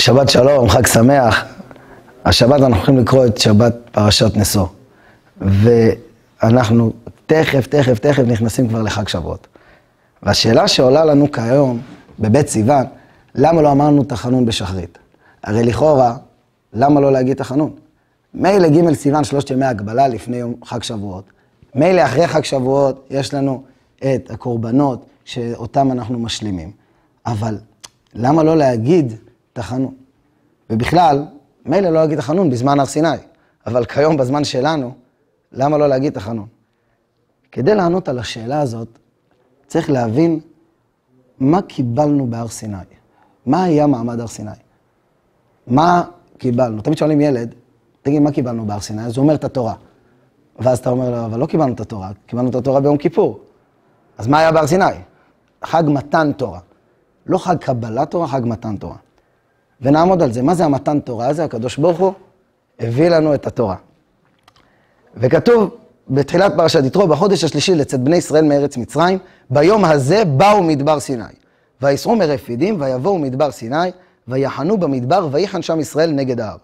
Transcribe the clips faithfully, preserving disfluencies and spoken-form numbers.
שבת שלום, חג שמח. השבת אנחנו הולכים לקרוא את שבת פרשת נשוא. ואנחנו תכף, תכף, תכף נכנסים כבר לחג שבועות. והשאלה שעולה לנו כיום בבית סיוון, למה לא אמרנו תחנון בשחרית? הרי לכאורה, למה לא להגיד תחנון? מילא ג' סיוון שלושת ימי הגבלה לפני יום חג שבועות. מילא אחרי חג שבועות יש לנו את הקורבנות שאותם אנחנו משלימים. אבל למה לא להגיד תחנון? ובכלל, מילא לא להגיד תחנון בזמן הר סיני. אבל כיום בזמן שלנו, למה לא להגיד תחנון? כדי לענות על השאלה הזאת, צריך להבין מה קיבלנו בהר סיני. מה היה מעמד הר סיני? מה קיבלנו? תמיד שואלים ילד, תגיד, מה קיבלנו בהר סיני? אז הוא אומר את התורה. ואז אתה אומר לו, אבל לא קיבלנו את התורה, קיבלנו את התורה ביום כיפור. אז מה היה בהר סיני? חג מתן תורה. לא חג קבלת תורה, חג מתן תורה. ונעמוד על זה. מה זה המתן תורה? זה הקדוש ברוך הוא הביא לנו את התורה. וכתוב בתחילת פרשת יתרו, בחודש השלישי לצאת בני ישראל מארץ מצרים, ביום הזה באו מדבר סיני. ויסעו מרפידים, ויבואו מדבר סיני, ויחנו במדבר, ויחן שם ישראל נגד ההר.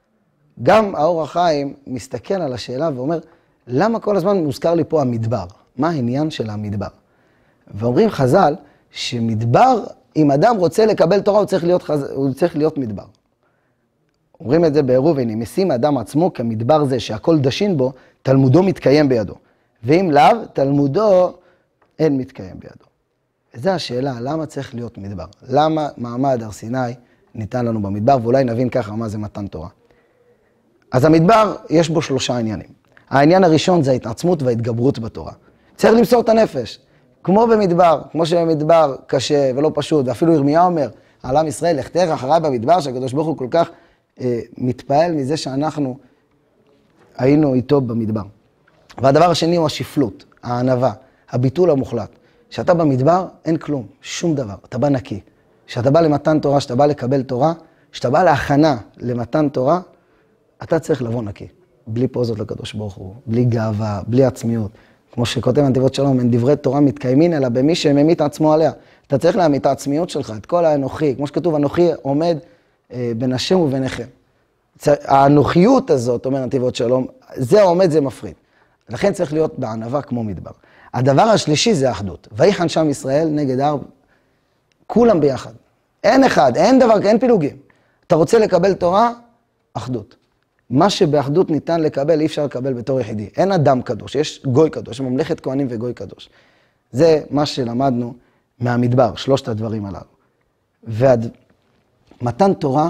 גם האור החיים מסתכל על השאלה ואומר, למה כל הזמן מוזכר לי פה המדבר? מה העניין של המדבר? ואומרים חז"ל, שמדבר, אם אדם רוצה לקבל תורה, הוא צריך להיות, חז... הוא צריך להיות מדבר. אומרים את זה בעירובין, אם ישים האדם עצמו כמדבר זה, שהכל דשין בו, תלמודו מתקיים בידו. ואם לאו, תלמודו אין מתקיים בידו. וזו השאלה, למה צריך להיות מדבר? למה מעמד הר סיני ניתן לנו במדבר? ואולי נבין ככה מה זה מתן תורה. אז המדבר, יש בו שלושה עניינים. העניין הראשון זה ההתעצמות וההתגברות בתורה. צריך למסור את הנפש. כמו במדבר, כמו שבמדבר קשה ולא פשוט, ואפילו ירמיה אומר, על עם ישראל, לכתך אחריי במדבר, שהקדוש ברוך הוא כל כך אה, מתפעל מזה שאנחנו היינו איתו במדבר. והדבר השני הוא השפלות, הענווה, הביטול המוחלט. שאתה במדבר, אין כלום, שום דבר, אתה בא נקי. שאתה בא למתן תורה, שאתה בא לקבל תורה, שאתה בא להכנה למתן תורה, אתה צריך לבוא נקי. בלי פוזות לקדוש ברוך הוא, בלי גאווה, בלי עצמיות. כמו שכותב הנתיבות שלום, אין דברי תורה מתקיימין, אלא במי שממית עצמו עליה. אתה צריך להמית את העצמיות שלך, את כל האנוכי. כמו שכתוב, אנוכי עומד אה, בין השם וביניכם. האנוכיות הזאת, אומר הנתיבות שלום, זה עומד, זה מפריד. לכן צריך להיות בענווה כמו מדבר. הדבר השלישי זה האחדות. ויחן שם ישראל נגד ההר, כולם ביחד. אין אחד, אין דבר, אין פילוגים. אתה רוצה לקבל תורה, אחדות. מה שבאחדות ניתן לקבל, אי אפשר לקבל בתור יחידי. אין אדם קדוש, יש גוי קדוש, ממלכת כהנים וגוי קדוש. זה מה שלמדנו מהמדבר, שלושת הדברים הללו. ומתן תורה,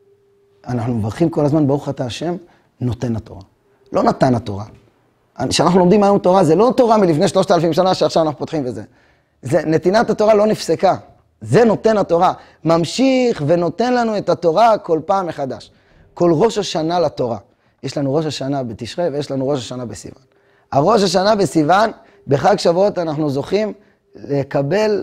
אנחנו מברכים כל הזמן, ברוך אתה השם, נותן התורה. לא נתן התורה. כשאנחנו לומדים היום תורה, זה לא תורה מלפני שלושת אלפים שנה שעכשיו אנחנו פותחים וזה. זה, נתינת התורה לא נפסקה. זה נותן התורה. ממשיך ונותן לנו את התורה כל פעם מחדש. כל ראש השנה לתורה. יש לנו ראש השנה בתשרי ויש לנו ראש השנה בסיוון. הראש השנה בסיוון, בחג שבועות אנחנו זוכים לקבל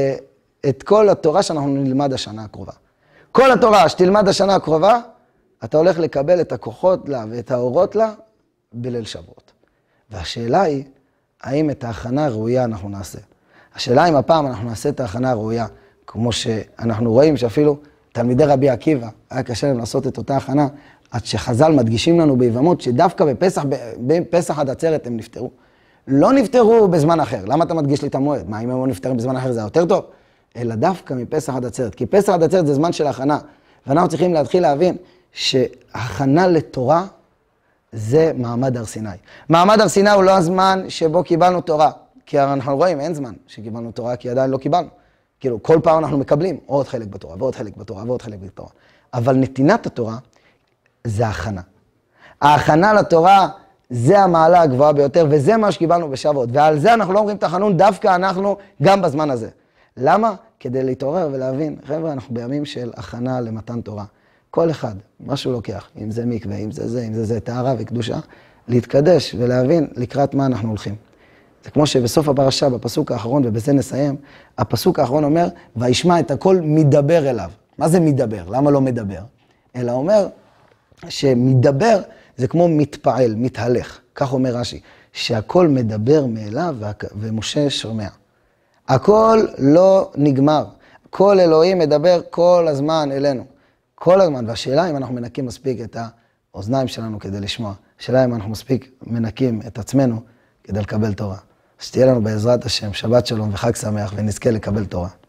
את כל התורה שאנחנו נלמד השנה הקרובה. כל התורה שתלמד השנה הקרובה, אתה הולך לקבל את הכוחות לה ואת האורות לה בליל שבועות. והשאלה היא, האם את ההכנה הראויה אנחנו נעשה? השאלה אם הפעם אנחנו נעשה את ההכנה הראויה, כמו שאנחנו רואים שאפילו תלמידי רבי עקיבא, היה קשה להם לעשות את אותה הכנה, עד שחז"ל מדגישים לנו ביבמות שדווקא בפסח, בפסח עד עצרת הם נפטרו. לא נפטרו בזמן אחר. למה אתה מדגיש לי את המועד? מה, אם הם לא נפטרים בזמן אחר זה יותר טוב? אלא דווקא מפסח עד עצרת. כי פסח עד עצרת זה זמן של הכנה. ואנחנו צריכים להתחיל להבין שהכנה לתורה זה מעמד הר סיני. מעמד הר סיני הוא לא הזמן שבו קיבלנו תורה. כי אנחנו רואים, אין זמן שקיבלנו תורה, כי עדיין לא קיבלנו. כאילו, כל פעם אנחנו מקבלים עוד חלק בתורה, ועוד חלק בתורה, ועוד חלק בתורה. אבל נתינת התורה זה הכנה. ההכנה לתורה זה המעלה הגבוהה ביותר, וזה מה שקיבלנו בשבועות. ועל זה אנחנו לא אומרים תחנון, דווקא אנחנו גם בזמן הזה. למה? כדי להתעורר ולהבין, חבר'ה, אנחנו בימים של הכנה למתן תורה. כל אחד, מה שהוא לוקח, אם זה מקווה, אם זה זה, אם זה זה, טהרה וקדושה, להתקדש ולהבין לקראת מה אנחנו הולכים. זה כמו שבסוף הפרשה, בפסוק האחרון, ובזה נסיים, הפסוק האחרון אומר, וישמע את הכל מדבר אליו. מה זה מדבר? למה לא מדבר? אלא אומר שמדבר זה כמו מתפעל, מתהלך. כך אומר רש"י, שהכל מדבר מאליו ומשה שומע. הכל לא נגמר. כל אלוהים מדבר כל הזמן אלינו. כל הזמן, והשאלה אם אנחנו מנקים מספיק את האוזניים שלנו כדי לשמוע, השאלה אם אנחנו מספיק מנקים את עצמנו כדי לקבל תורה. שתהיה לנו בעזרת השם שבת שלום וחג שמח ונזכה לקבל תורה.